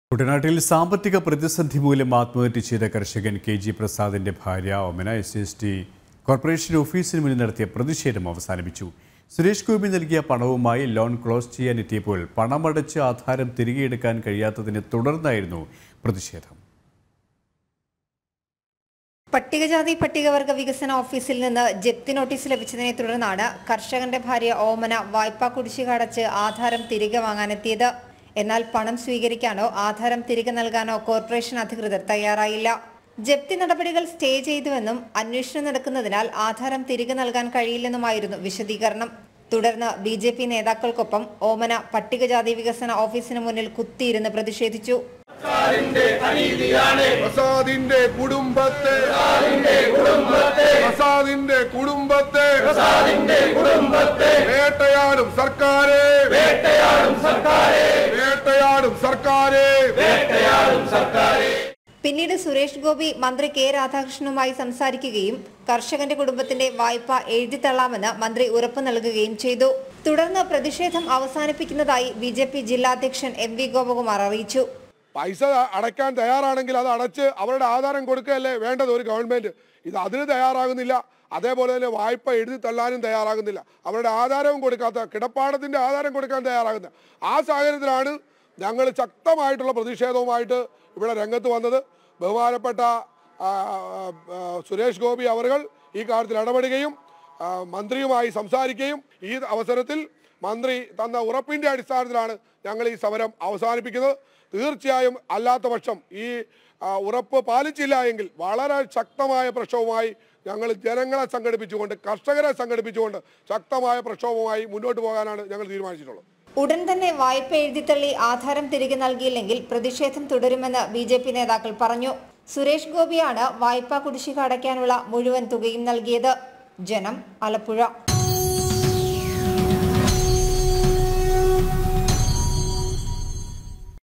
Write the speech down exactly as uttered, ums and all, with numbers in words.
കുട്ടനാട്ടിൽ സാമ്പത്തിക പ്രതിസന്ധി മൂലം ആത്മഹത്യ ചെയ്ത കർഷകൻ കെ ജി പ്രസാദിന്റെ ഭാര്യ Omana S S T corporation ഓഫീസിന് മുന്നിൽ നടത്തിയ പ്രതിഷേധം അവസാനിപ്പിച്ചു. സുരേഷ് ഗോപി നൽകിയ പണവുമായി ലോൺ ക്ലോസ് ചെയ്യാനെത്തിയപ്പോൾ പണമടച്ച് ആധാരം തിരികെയെടുക്കാൻ കഴിയാത്തതിനെ തുടർന്നായിരുന്നു പ്രതിഷേധം. പട്ടികജാതി പട്ടികവർഗ വികസന ഓഫീസിൽ നിന്ന് ജപ്തി നോട്ടീസ് ലഭിച്ചതിനെ തുടർന്നാണ് കർഷകന്റെ ഭാര്യ ഓമന വായ്പാ കുടിശ്ശിക അടച്ച് ആധാരം തിരികെ വാങ്ങാനെത്തിയത്. എന്നാൽ പണം സ്വീകരിക്കാനോ ആധാരം തിരികെ നൽകാനോ കോർപ്പറേഷൻ അധികൃതർ തയ്യാറായില്ല. ജപ്തി നടപടികൾ സ്റ്റേ ചെയ്തുവെന്നും അന്വേഷണം നടക്കുന്നതിനാൽ ആധാരം തിരികെ നൽകാൻ കഴിയില്ലെന്നുമായിരുന്നു വിശദീകരണം. തുടർന്ന് ബി ജെ പി നേതാക്കൾക്കൊപ്പം ഓമന പട്ടികജാതി വികസന ഓഫീസിന് മുന്നിൽ കുത്തിയിരുന്ന് പ്രതിഷേധിച്ചു. പ്രസാദിന്റെ കുടുംബത്തെ പ്രസാദിന്റെ കുടുംബത്തെ വേട്ടയാടും സർക്കാരെ വേട്ടയാടും സർക്കാരെ വേട്ടയാടും സർക്കാരെ വേട്ടയാടും സർക്കാരെ. പിന്നീട് സുരേഷ് ഗോപി മന്ത്രി കെ രാധാകൃഷ്ണനുമായി സംസാരിക്കുകയും കർഷകന്റെ കുടുംബത്തിന്റെ വായ്പ എഴുതിത്തള്ളാമെന്ന് മന്ത്രി ഉറപ്പു നൽകുകയും ചെയ്തു. തുടർന്ന് പ്രതിഷേധം അവസാനിപ്പിക്കുന്നതായി ബി ജെ പി ജില്ലാ അധ്യക്ഷൻ എം വി ഗോപകുമാർ അറിയിച്ചു. പൈസ അടയ്ക്കാൻ തയ്യാറാണെങ്കിൽ അത് അടച്ച് അവരുടെ ആധാരം കൊടുക്കുകയല്ലേ വേണ്ടത് ഒരു ഗവൺമെന്റ്. ഇത് അതിന് തയ്യാറാകുന്നില്ല. അതേപോലെ തന്നെ വായ്പ എഴുതി തള്ളാനും തയ്യാറാകുന്നില്ല. അവരുടെ ആധാരവും കൊടുക്കാത്ത, കിടപ്പാടത്തിന്റെ ആധാരം കൊടുക്കാൻ തയ്യാറാകുന്ന ആ സാഹചര്യത്തിലാണ് ഞങ്ങൾ ശക്തമായിട്ടുള്ള പ്രതിഷേധവുമായിട്ട് ഇവിടെ രംഗത്ത് വന്നത്. ബഹുമാനപ്പെട്ട സുരേഷ് ഗോപി അവർകൾ ഈ കാര്യത്തിൽ ഇടപെടുകയും മന്ത്രിയുമായി സംസാരിക്കുകയും ഈ അവസരത്തിൽ മന്ത്രി തന്ന ഉറപ്പിന്റെ അടിസ്ഥാനത്തിലാണ് ഞങ്ങൾ ഈ സമരം അവസാനിപ്പിക്കുന്നത്. തീർച്ചയായും അല്ലാത്ത പക്ഷം ഈ ഉറപ്പ് പാലിച്ചില്ല എങ്കിൽ വളരെ ശക്തമായ പ്രക്ഷോഭവുമായി ഞങ്ങൾ ജനങ്ങളെ സംഘടിപ്പിച്ചുകൊണ്ട്, കർഷകരെ സംഘടിപ്പിച്ചുകൊണ്ട് ശക്തമായ പ്രക്ഷോഭവുമായി മുന്നോട്ട് പോകാനാണ് ഞങ്ങൾ തീരുമാനിച്ചിട്ടുള്ളത്. ഉടൻ തന്നെ വായ്പ എഴുതിത്തള്ളി ആധാരം തിരികെ നൽകിയില്ലെങ്കിൽ പ്രതിഷേധം തുടരുമെന്ന് ബി ജെ പി നേതാക്കൾ പറഞ്ഞു. സുരേഷ് ഗോപിയാണ് വായ്പാ കുടിശ്ശിക അടയ്ക്കാനുള്ള മുഴുവൻ തുകയും നൽകിയത്. ജനം, ആലപ്പുഴ.